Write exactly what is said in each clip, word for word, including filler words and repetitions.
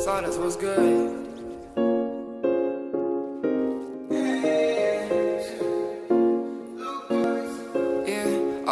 Sawdust, what's good? Yeah,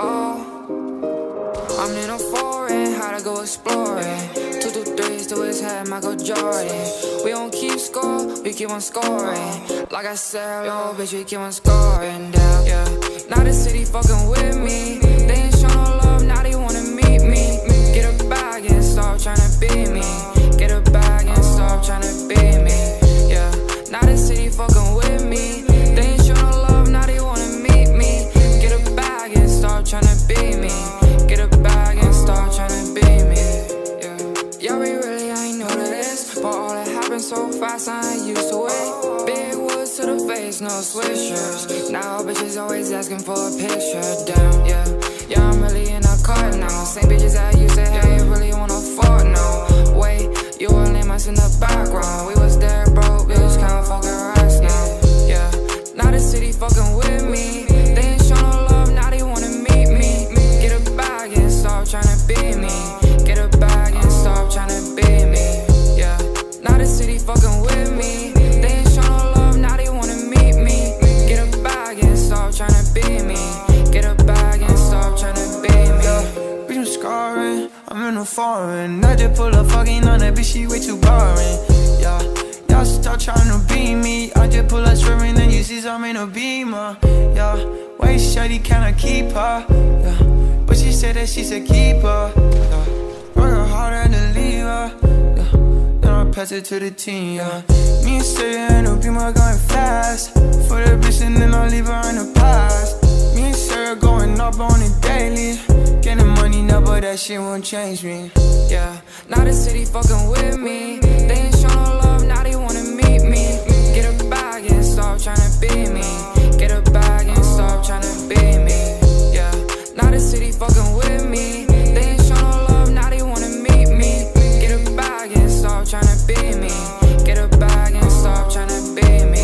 oh, I'm in a foreign, how to go exploring. Two, two, threes to his head, Michael Jordan. We don't keep score, we keep on scoring. Like I said, little bitch, we keep on scoring down. Yeah, now the city fucking with me. They ain't show no love, now they wanna meet me. Get a bag and stop tryna beat me. Get a bag and stop tryna beat me. Yeah, now the city fucking with me. They ain't show no love, now they wanna meet me. Get a bag and stop tryna beat me. Get a bag and stop tryna beat me. Yeah, yeah, we really ain't new to this, but all that happened so fast, I ain't used to it. Big woods to the face, no swishers. Now bitches always asking for a picture. Damn, yeah, yeah, I'm really in a car now. Same bitches I used to hate, you really wanna fuck now. Wait, you were lame us in the background. We was there, bro, bitch, can't fucking rest now. Yeah, now the city fucking with me. They ain't show no love, now they wanna meet me. Get a bag and stop tryna beat me. Get a bag and stop tryna beat me. Yeah, now the city fucking with me. They ain't show no love, now they wanna meet me. Get a bag and stop tryna beat me. Get a bag and stop tryna beat me. Yeah, bitch, I'm scarring, I'm in a foreign. I just pull up fucking on that bitch, she way too boring. Yeah, y'all stop tryna beat me. I just pull up swerving and you see some in a beamer. Yeah, wait, shawty, can I keep her? Yeah, but she said that she's a keeper. Yeah, work her harder than leave her. Yeah, then I pass it to the team. Yeah, me and Sarah in a beamer going fast. For the bitch and then I leave her in the past. Me and Sarah going up on it daily. Getting money now, but that shit won't change me. Yeah, now the city fucking with me. They ain't show no love, now they wanna meet me. Get a bag and stop tryna beat me. Get a bag and stop tryna beat me. Yeah, now the city fucking with me. They ain't show no love, now they wanna meet me. Get a bag and stop tryna beat me. Get a bag and stop tryna beat me.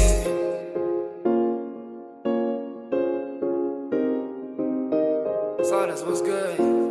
Sawdust, what's good?